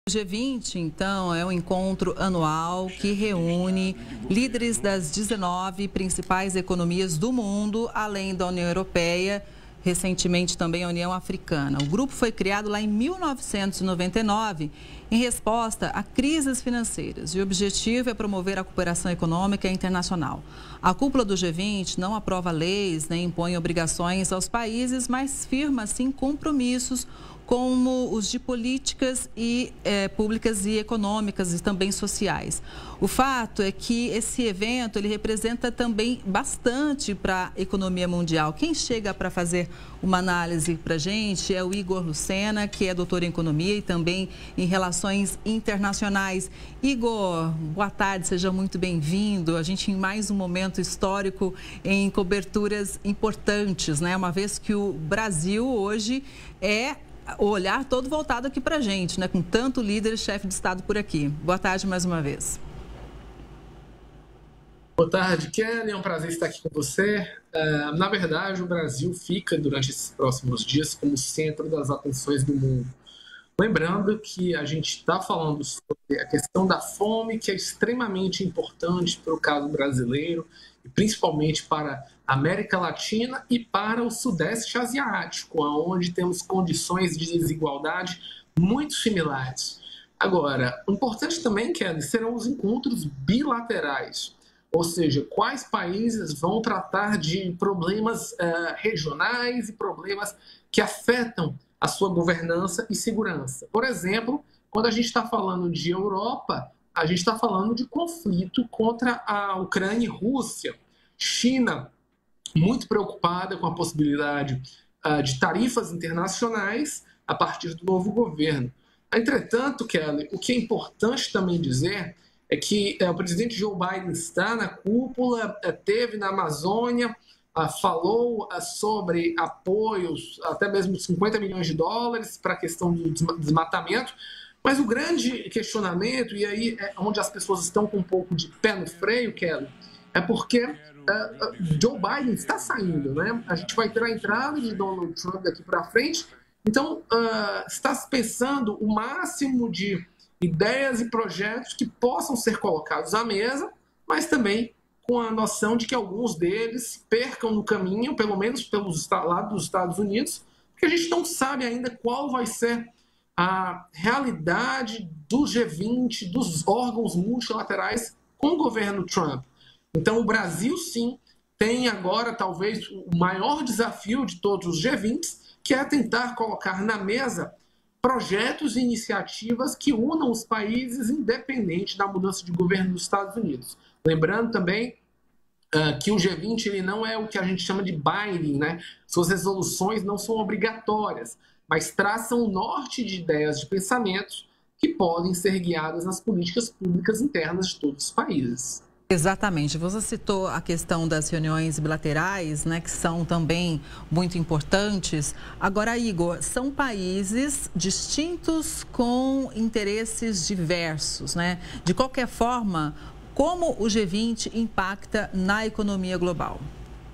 O G20, então, é um encontro anual que reúne líderes das 19 principais economias do mundo, além da União Europeia, recentemente também a União Africana. O grupo foi criado lá em 1999 em resposta a crises financeiras e o objetivo é promover a cooperação econômica internacional. A cúpula do G20 não aprova leis nem impõe obrigações aos países, mas firma, sim, compromissos como os de políticas públicas e econômicas e também sociais. O fato é que esse evento ele representa também bastante para a economia mundial. Quem chega para fazer uma análise para a gente é o Igor Lucena, que é doutor em economia e também em relações internacionais. Igor, boa tarde, seja muito bem-vindo. A gente em mais um momento histórico em coberturas importantes, né? Uma vez que o Brasil hoje é o olhar todo voltado aqui para a gente, né? Com tanto líder e chefe de Estado por aqui. Boa tarde mais uma vez. Boa tarde, Kelly. É um prazer estar aqui com você. Na verdade, o Brasil fica, durante esses próximos dias, como centro das atenções do mundo. Lembrando que a gente está falando sobre a questão da fome, que é extremamente importante para o caso brasileiro, e principalmente para a América Latina e para o Sudeste Asiático, onde temos condições de desigualdade muito similares. Agora, importante também, Kelly, serão os encontros bilaterais, ou seja, quais países vão tratar de problemas regionais e problemas que afetam a sua governança e segurança. Por exemplo, quando a gente está falando de Europa, a gente está falando de conflito contra a Ucrânia e Rússia. China, muito preocupada com a possibilidade de tarifas internacionais a partir do novo governo. Entretanto, Kelly, o que é importante também dizer é que o presidente Joe Biden está na cúpula, esteve na Amazônia, falou sobre apoios, até mesmo 50 milhões de dólares para a questão do desmatamento, mas o grande questionamento, e aí é onde as pessoas estão com um pouco de pé no freio, Kelly, é porque Joe Biden está saindo, né? A gente vai ter a entrada de Donald Trump daqui para frente, então está se pensando o máximo de ideias e projetos que possam ser colocados à mesa, mas também com a noção de que alguns deles percam no caminho, pelo menos pelos lados dos Estados Unidos, porque a gente não sabe ainda qual vai ser a realidade do G20, dos órgãos multilaterais com o governo Trump. Então, o Brasil, sim, tem agora talvez o maior desafio de todos os G20, que é tentar colocar na mesa projetos e iniciativas que unam os países independente da mudança de governo dos Estados Unidos. Lembrando também que o G20 ele não é o que a gente chama de binding, né? Suas resoluções não são obrigatórias, mas traçam o norte de ideias de pensamentos que podem ser guiadas nas políticas públicas internas de todos os países. Exatamente. Você citou a questão das reuniões bilaterais, né, que são também muito importantes. Agora, Igor, são países distintos com interesses diversos, né? De qualquer forma, como o G20 impacta na economia global?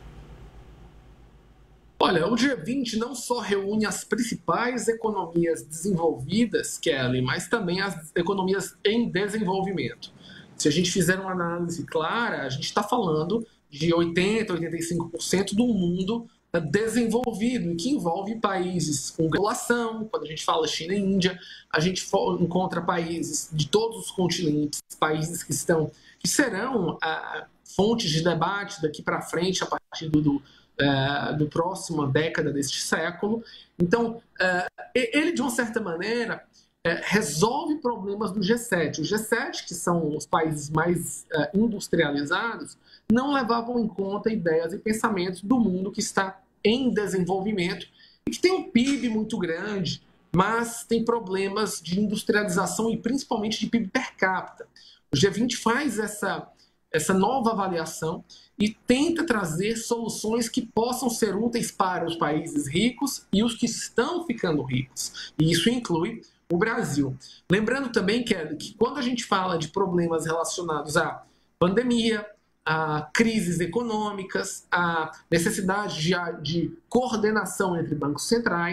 Olha, o G20 não só reúne as principais economias desenvolvidas, Kelly, mas também as economias em desenvolvimento. Se a gente fizer uma análise clara, a gente está falando de 80%, 85% do mundo desenvolvido, que envolve países com população. Quando a gente fala China e Índia, a gente encontra países de todos os continentes, países que serão fontes de debate daqui para frente, a partir do próxima década deste século. Então, ele, de uma certa maneira, resolve problemas do G7. O G7, que são os países mais industrializados, não levavam em conta ideias e pensamentos do mundo que está em desenvolvimento e que tem um PIB muito grande, mas tem problemas de industrialização e principalmente de PIB per capita. O G20 faz essa nova avaliação e tenta trazer soluções que possam ser úteis para os países ricos e os que estão ficando ricos. E isso inclui o Brasil. Lembrando também, Kelly, que quando a gente fala de problemas relacionados à pandemia, a crises econômicas, a necessidade de coordenação entre bancos centrais,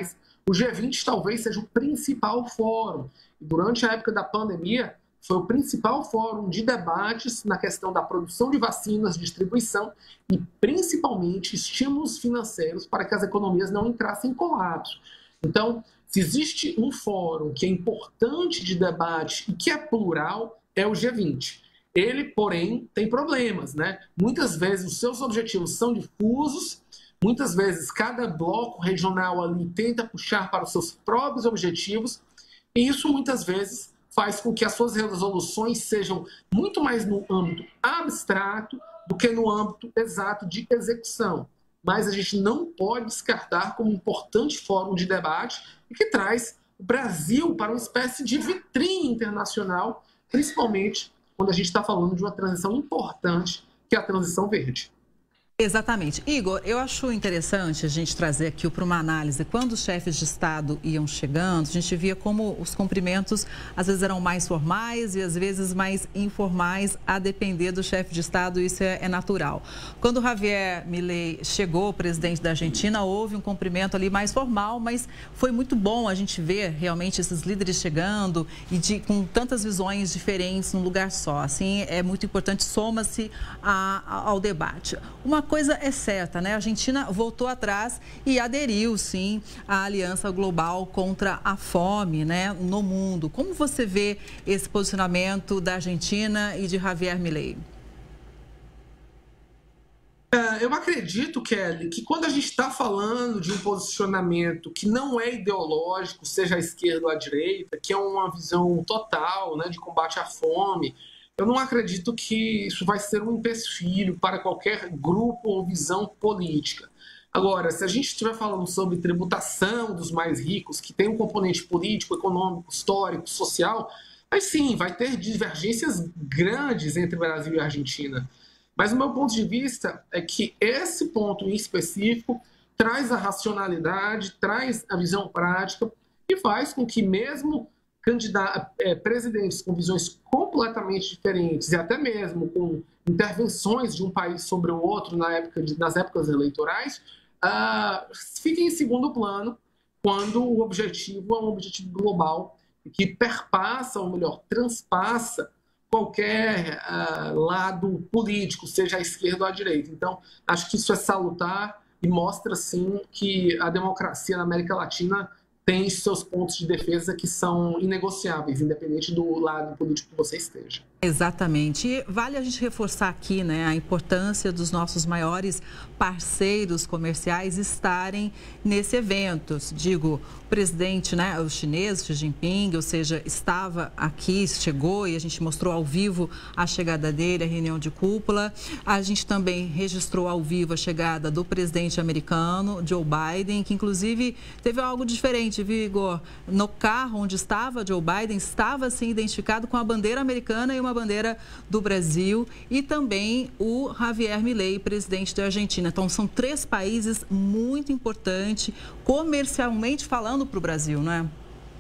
o G20 talvez seja o principal fórum. Durante a época da pandemia, foi o principal fórum de debates na questão da produção de vacinas, distribuição e, principalmente, estímulos financeiros para que as economias não entrassem em colapso. Então, se existe um fórum que é importante de debate e que é plural, é o G20. Ele, porém, tem problemas, né? Muitas vezes os seus objetivos são difusos, muitas vezes cada bloco regional ali tenta puxar para os seus próprios objetivos, e isso muitas vezes faz com que as suas resoluções sejam muito mais no âmbito abstrato do que no âmbito exato de execução. Mas a gente não pode descartar como um importante fórum de debate e que traz o Brasil para uma espécie de vitrine internacional, principalmente quando a gente está falando de uma transição importante, que é a transição verde. Exatamente. Igor, eu acho interessante a gente trazer aqui para uma análise. Quando os chefes de Estado iam chegando, a gente via como os cumprimentos às vezes eram mais formais e às vezes mais informais, a depender do chefe de Estado, isso é natural. Quando o Javier Milei chegou, presidente da Argentina, houve um cumprimento ali mais formal, mas foi muito bom a gente ver realmente esses líderes chegando e com tantas visões diferentes num lugar só. Assim, é muito importante, soma-se ao debate. Uma coisa é certa, né? A Argentina voltou atrás e aderiu, sim, à Aliança Global contra a Fome, né, no mundo. Como você vê esse posicionamento da Argentina e de Javier Milei? Eu acredito, Kelly, que quando a gente está falando de um posicionamento que não é ideológico, seja à esquerda ou à direita, que é uma visão total, né, de combate à fome, eu não acredito que isso vai ser um empecilho para qualquer grupo ou visão política. Agora, se a gente estiver falando sobre tributação dos mais ricos, que tem um componente político, econômico, histórico, social, aí sim, vai ter divergências grandes entre Brasil e Argentina. Mas o meu ponto de vista é que esse ponto em específico traz a racionalidade, traz a visão prática e faz com que mesmo presidentes com visões completamente diferentes e até mesmo com intervenções de um país sobre o outro nas épocas eleitorais, fiquem em segundo plano quando o objetivo é um objetivo global que perpassa, ou melhor, transpassa qualquer lado político, seja à esquerda ou à direita. Então, acho que isso é salutar e mostra, sim, que a democracia na América Latina tem seus pontos de defesa que são inegociáveis, independente do lado político que você esteja. Exatamente. E vale a gente reforçar aqui, né, a importância dos nossos maiores parceiros comerciais estarem nesse evento. Digo, o presidente, né, o chinês, Xi Jinping, ou seja, estava aqui, chegou e a gente mostrou ao vivo a chegada dele, a reunião de cúpula. A gente também registrou ao vivo a chegada do presidente americano, Joe Biden, que inclusive teve algo diferente, viu, Igor? No carro onde estava Joe Biden, estava assim identificado com a bandeira americana e uma bandeira do Brasil, e também o Javier Milei, presidente da Argentina. Então, são 3 países muito importantes, comercialmente falando, para o Brasil, não é?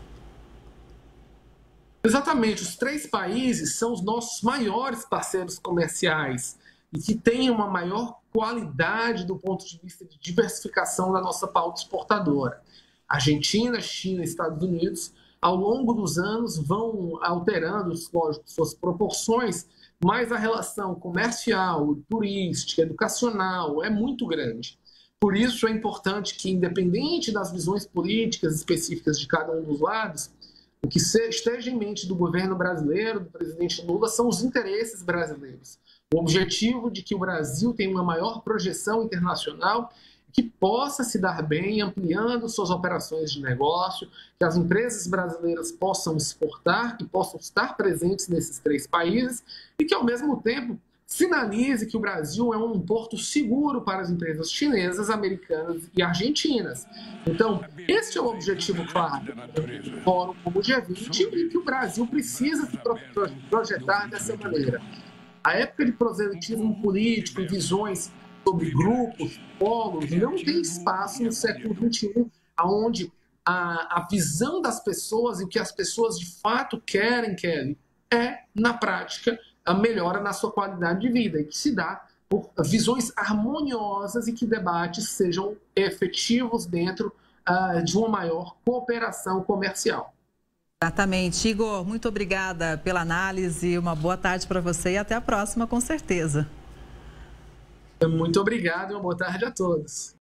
Exatamente. Os 3 países são os nossos maiores parceiros comerciais e que têm uma maior qualidade do ponto de vista de diversificação da nossa pauta exportadora. Argentina, China e Estados Unidos, ao longo dos anos, vão alterando, lógico, suas proporções, mas a relação comercial, turística, educacional é muito grande. Por isso é importante que, independente das visões políticas específicas de cada um dos lados, o que esteja em mente do governo brasileiro, do presidente Lula, são os interesses brasileiros. O objetivo de que o Brasil tenha uma maior projeção internacional, que possa se dar bem ampliando suas operações de negócio, que as empresas brasileiras possam exportar e possam estar presentes nesses 3 países e que, ao mesmo tempo, sinalize que o Brasil é um porto seguro para as empresas chinesas, americanas e argentinas. Então, este é o objetivo claro do fórum como o G20 e que o Brasil precisa se projetar dessa maneira. A época de proselitismo político e visões sobre grupos, polos, não tem espaço no século XXI, onde a visão das pessoas e o que as pessoas de fato querem, Kelly, é, na prática, a melhora na sua qualidade de vida, e que se dá por visões harmoniosas e que debates sejam efetivos dentro de uma maior cooperação comercial. Exatamente. Igor, muito obrigada pela análise, uma boa tarde para você e até a próxima, com certeza. Muito obrigado e uma boa tarde a todos.